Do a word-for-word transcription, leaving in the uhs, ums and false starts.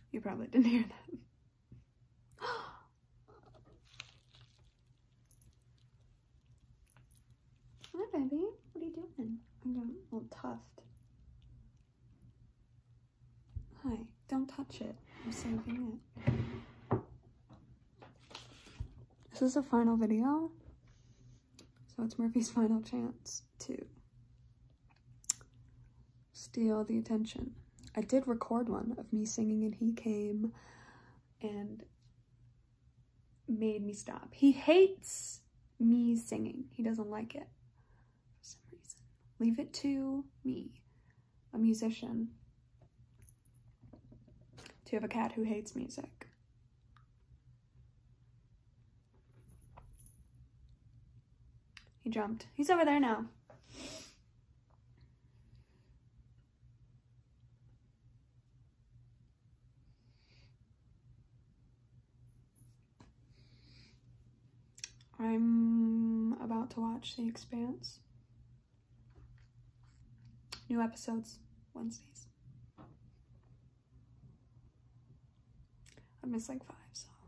You probably didn't hear them. Hi, baby. What are you doing? I'm got a little tuft. Hi. Don't touch it. I'm saving it. This is the final video. So it's Murphy's final chance to steal the attention. I did record one of me singing and he came and made me stop. He hates me singing. He doesn't like it for some reason. Leave it to me, a musician, to have a cat who hates music. He jumped. He's over there now. I'm about to watch The Expanse. New episodes Wednesdays. I missed like five, so